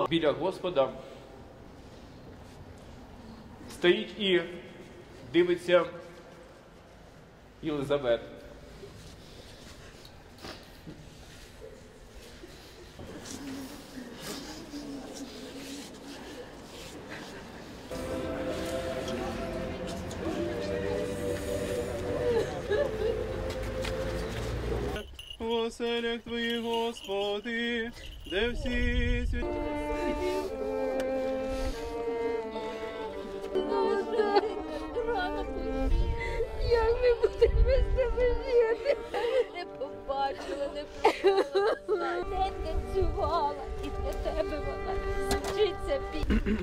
біля Господа стоїть і дивиться Єлизавет. В оселях Твоїх, Господи, де всі святі. Як ми будемо без тебе жити? Не побачила, не побачила. Не танцювала. І для тебе вона вчиться піти.